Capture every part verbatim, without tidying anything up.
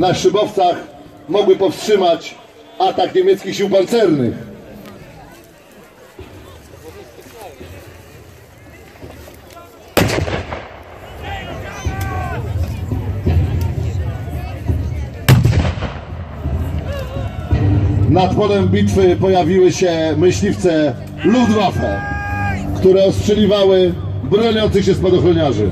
na szybowcach mogły powstrzymać atak niemieckich sił pancernych. Nad polem bitwy pojawiły się myśliwce Luftwaffe, które ostrzeliwały broniących się spadochroniarzy.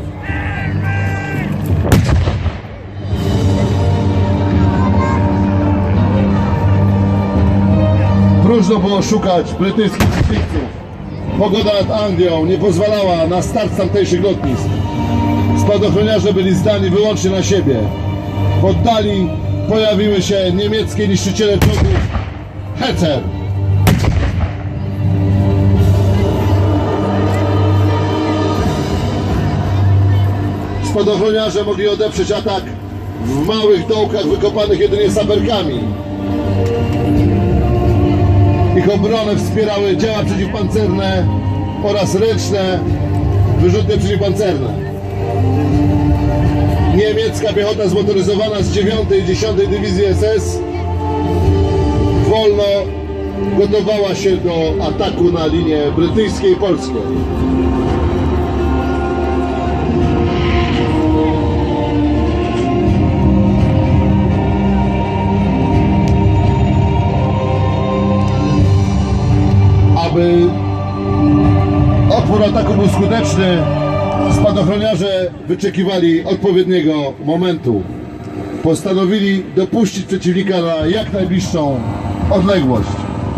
Próżno było szukać brytyjskich myśliwców. Pogoda nad Anglią nie pozwalała na start z tamtejszych lotnisk. Spadochroniarze byli zdani wyłącznie na siebie. W oddali pojawiły się niemieckie niszczyciele czołgów Hecer. Spadochroniarze mogli odeprzeć atak w małych dołkach wykopanych jedynie saperkami. Ich obronę wspierały działa przeciwpancerne oraz ręczne wyrzutnie przeciwpancerne. Niemiecka piechota zmotoryzowana z dziewiątej i dziesiątej Dywizji S S wolno gotowała się do ataku na linie brytyjskie i polskie. Aby opór ataku był skuteczny, spadochroniarze wyczekiwali odpowiedniego momentu. Postanowili dopuścić przeciwnika na jak najbliższą odległość.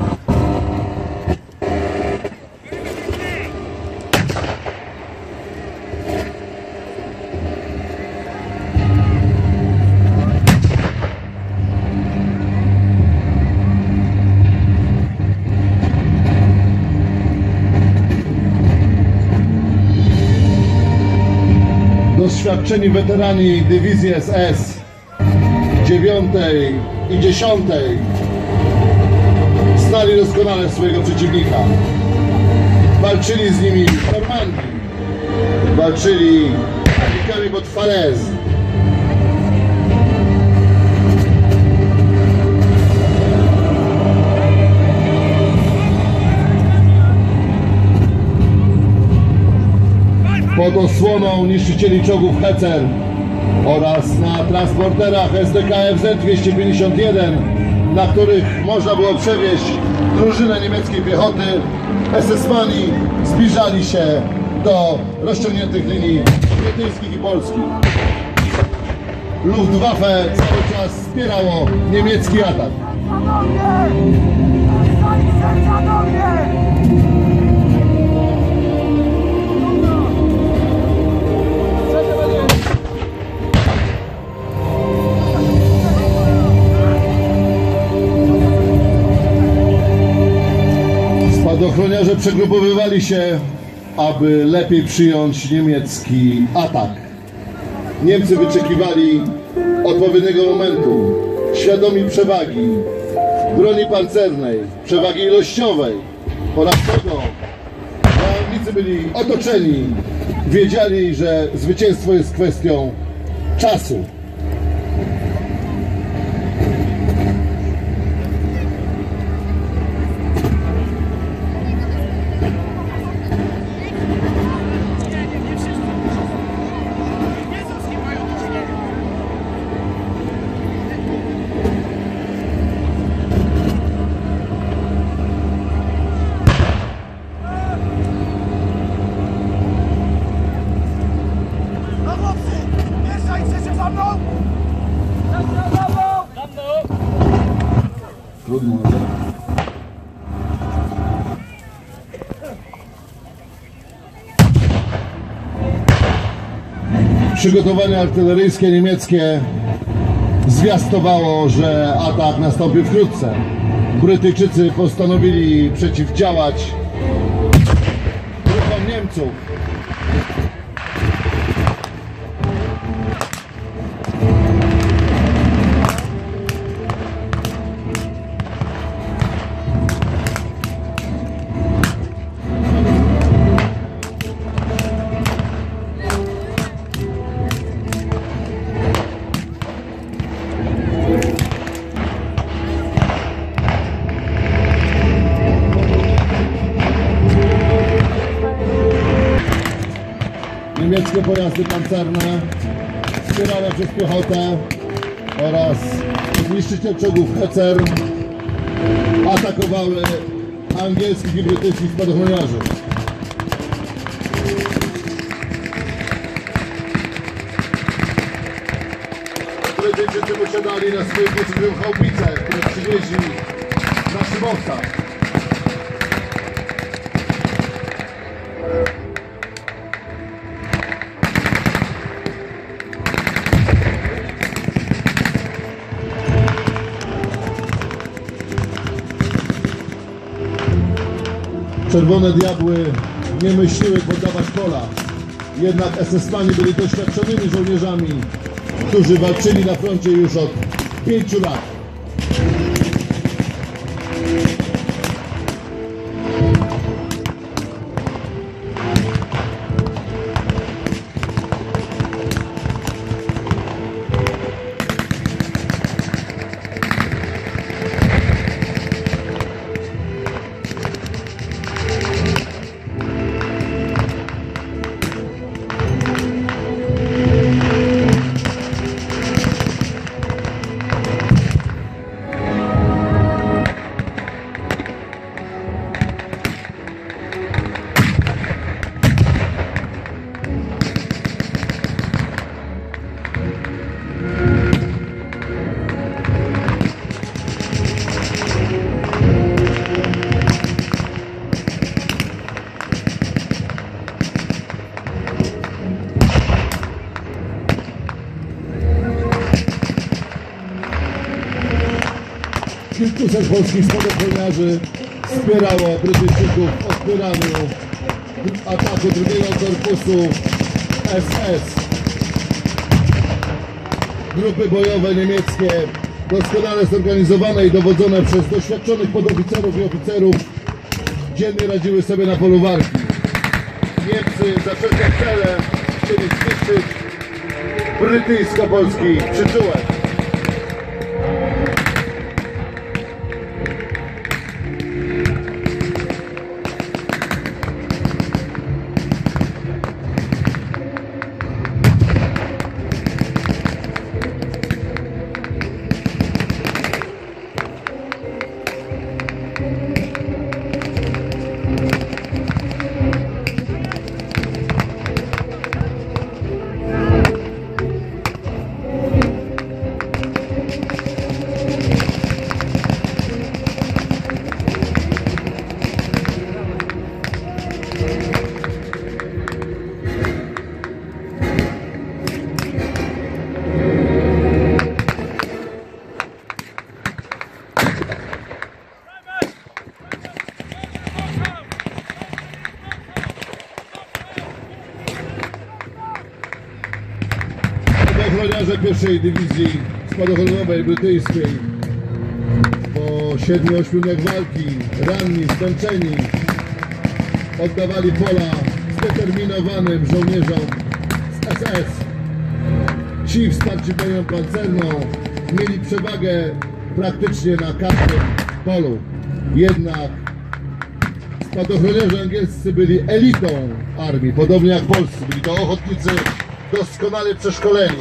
Doświadczeni weterani Dywizji S S dziewiątej i dziesiątej znali doskonale swojego przeciwnika. Walczyli z nimi w Normandii, walczyli z pod Falaise. Pod osłoną niszczycieli czołgów Hecer oraz na transporterach S D K F Z dwieście pięćdziesiąt jeden, na których można było przewieźć drużynę niemieckiej piechoty, S S-mani zbliżali się do rozciągniętych linii brytyjskich i polskich. Luftwaffe cały czas wspierało niemiecki atak. Spadochroniarze przegrupowywali się, aby lepiej przyjąć niemiecki atak. Niemcy wyczekiwali odpowiedniego momentu, świadomi przewagi broni pancernej, przewagi ilościowej oraz tego, że Anglicy byli otoczeni, wiedzieli, że zwycięstwo jest kwestią czasu. Przygotowania artyleryjskie niemieckie zwiastowało, że atak nastąpi wkrótce. Brytyjczycy postanowili przeciwdziałać ruchom Niemców. niemieckie pojazdy pancerne wspierane przez piechotę oraz niszczyciel czołgów Hecer atakowały angielskich i brytyjskich spadochroniarzy. Brytyjczycy posiadali na swoich wieczywych chałupicę, które przywieźli na szybowcach. Czerwone diabły nie myśliły poddawać pola, jednak esesmani byli doświadczonymi żołnierzami, którzy walczyli na froncie już od pięciu lat. Kilkuset polskich spadochroniarzy wspierało Brytyjczyków w odpieraniu ataku drugiego korpusu S S. Grupy bojowe niemieckie, doskonale zorganizowane i dowodzone przez doświadczonych podoficerów i oficerów, dziennie radziły sobie na polu walki. Niemcy za wszelkie cele chcieli zniszczyć brytyjsko-polski przyczółek. Ochroniarze pierwszej dywizji spadochronowej brytyjskiej po siedmiu ośmiu dniach walki, ranni, zmęczeni, oddawali pola zdeterminowanym żołnierzom z S S. Ci wsparci bronią pancerną mieli przewagę praktycznie na każdym polu. Jednak spadochroniarze angielscy byli elitą armii, podobnie jak polscy. Byli to ochotnicy doskonale przeszkoleni.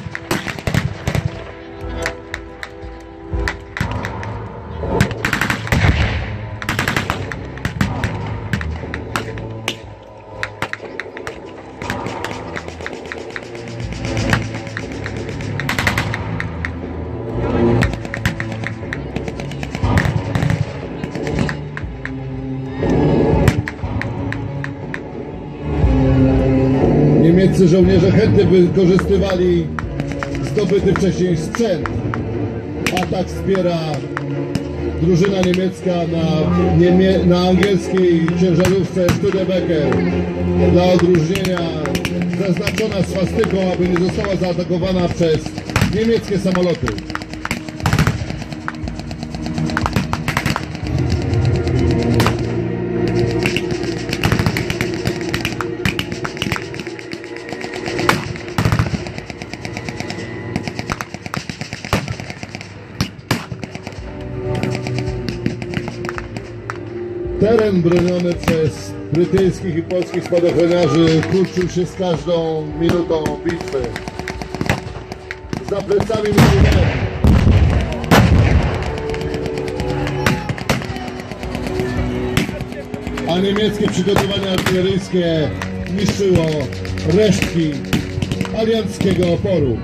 Niemieccy żołnierze chętnie wykorzystywali zdobyty wcześniej sprzęt. Atak wspiera drużyna niemiecka na, niemie na angielskiej ciężarówce Studebaker. Dla odróżnienia zaznaczona swastyką, aby nie została zaatakowana przez niemieckie samoloty. Teren broniony przez brytyjskich i polskich spadochroniarzy kurczył się z każdą minutą bitwy. Za plecami musimy. A niemieckie przygotowania artyleryjskie niszczyło resztki alianckiego oporu.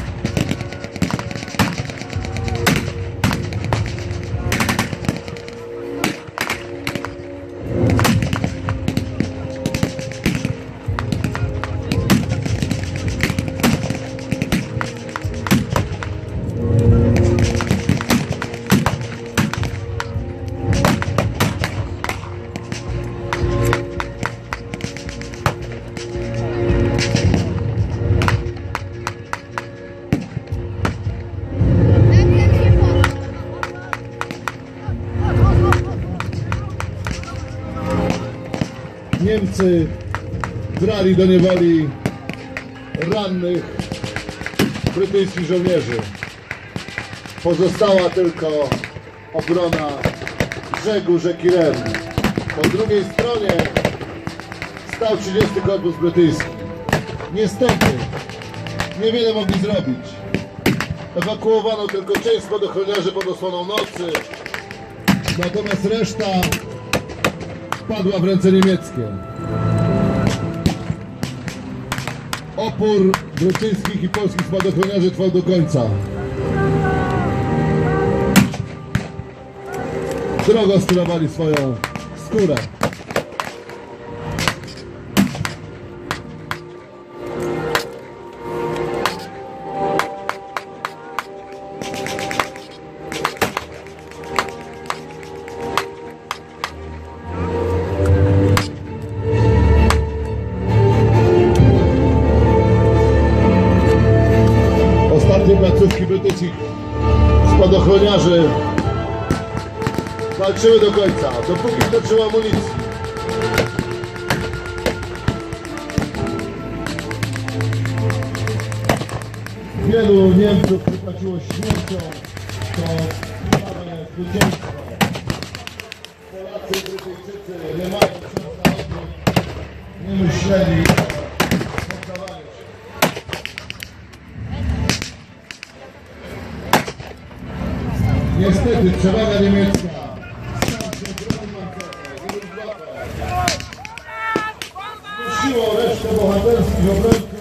Niemcy brali do niewoli rannych brytyjskich żołnierzy. Pozostała tylko obrona brzegu rzeki Ren. Po drugiej stronie stał trzydziesty Korpus Brytyjski. Niestety niewiele mogli zrobić. Ewakuowano tylko część spadochroniarzy pod osłoną nocy, natomiast reszta padła w ręce niemieckie. Opór brytyjskich i polskich spadochroniarzy trwał do końca. Drogo sterowali swoją skórę. Placówki brytyjskich spadochroniarzy walczyły do końca, dopóki starczyło amunicji. Wielu Niemców wypłaciło śmiercią to całe zwycięstwo. Polacy i Brytyjczycy, nie mając szans na odwrót, nie myśleli. Niestety przewaga niemiecka zmusiło resztę bohaterskich obrońców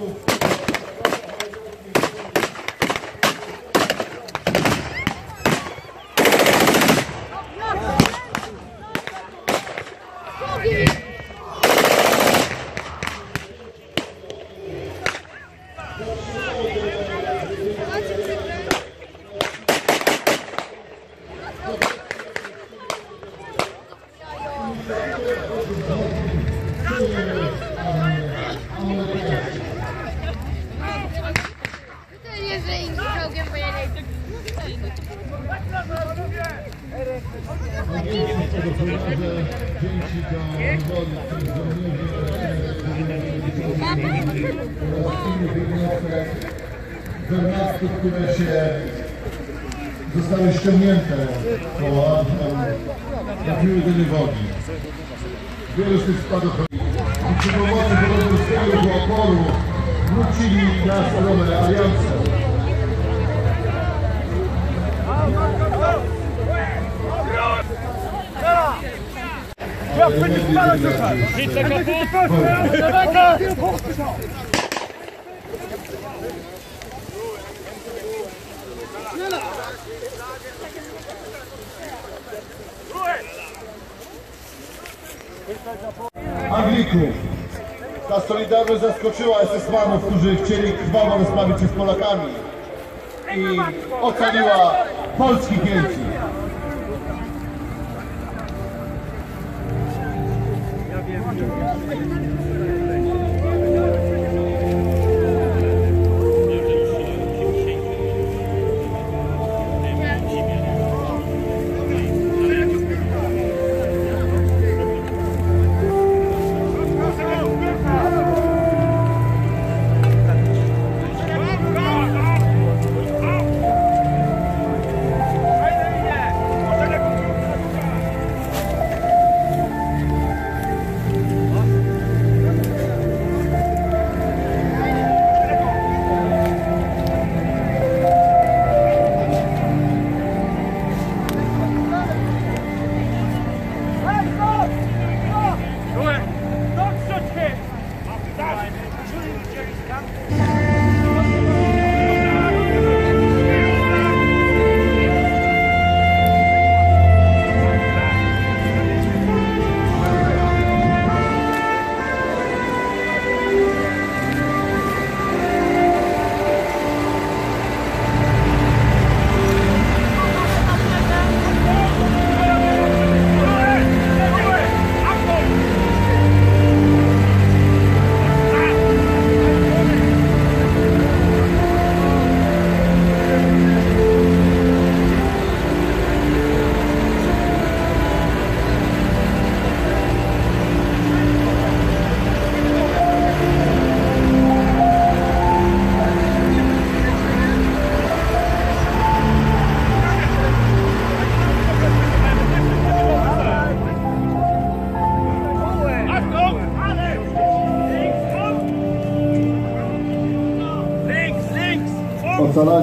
Wernastów, które się zostały ściągnięte koła, trafiły do niewoli. Wielu z tych spadochroniarzy i przy pomocy polskiego oporu wrócili na stronę aliancji. Anglików. Ta solidarność zaskoczyła es es manów, którzy chcieli krwawo rozprawić się z Polakami i ocaliła polskich Niemców.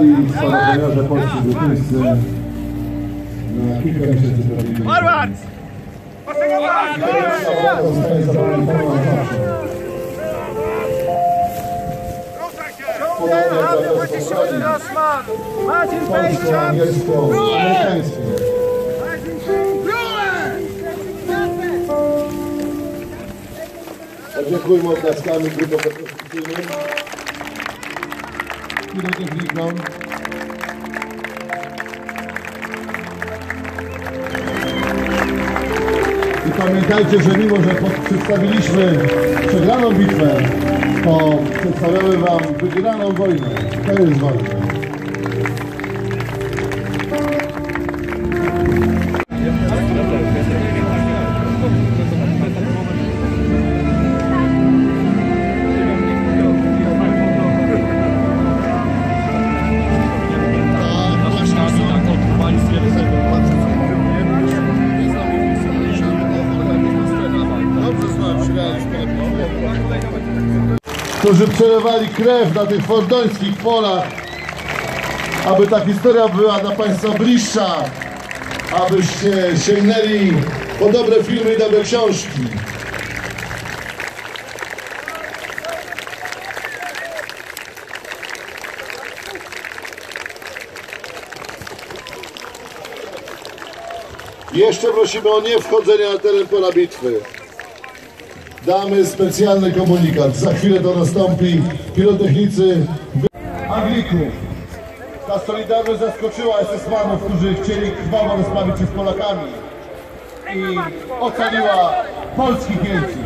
Ocalali spadochroniarze polscy brytyjscy na kilka miesięcy prawidłowo. Forward! Zostanie zapamiętana na zawsze. Marcin Pejczak! Amerykańskie. Podziękujmy oklaskami grupom reprezentacyjnym, pirotechnikom. I pamiętajcie, że mimo, że przedstawiliśmy przegraną bitwę, to przedstawiamy Wam wygraną wojnę. To jest ważne. Którzy przelewali krew na tych fordońskich polach, aby ta historia była dla Państwa bliższa, abyście sięgnęli po dobre filmy i dobre książki. Jeszcze prosimy o niewchodzenie na teren pola bitwy. Damy specjalny komunikat. Za chwilę to nastąpi. Pirotechnicy Anglików. Ta solidarność zaskoczyła es es manów, którzy chcieli krwawo rozprawić się z Polakami i ocaliła polskich jeńców.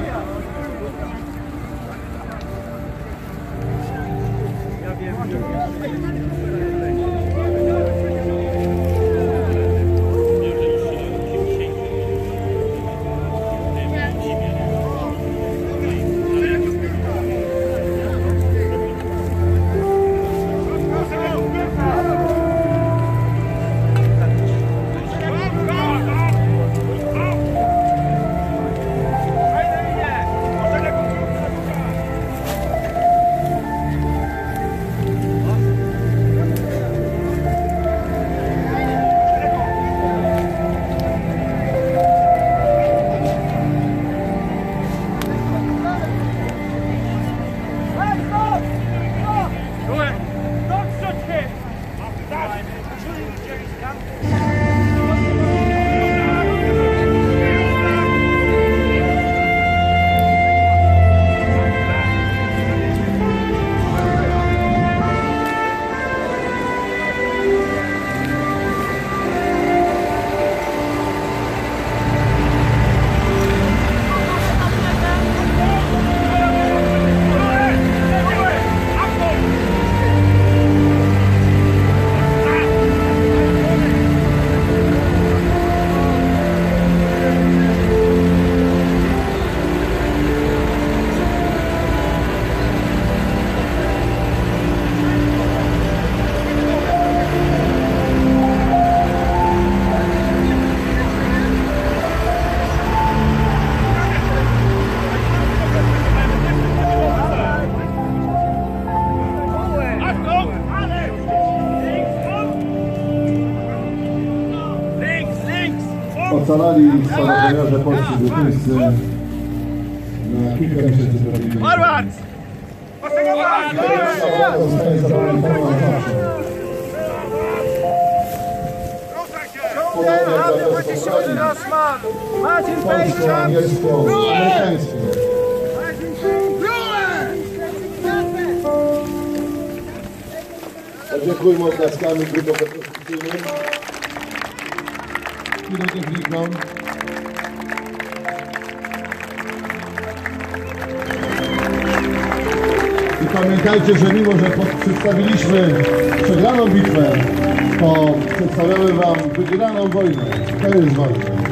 Ocalali spadochroniarze polscy brytyjscy na kilka miesięcy prawidłowo. Forward! Zostanie zapamiętana na zawsze. Marcin Pejczak! Amerykańskie. Podziękujmy oklaskami grupom reprezentacyjnym, pirotechnikom. I pamiętajcie, że mimo, że przedstawiliśmy przegraną bitwę, to przedstawiamy Wam wygraną wojnę. To jest ważne.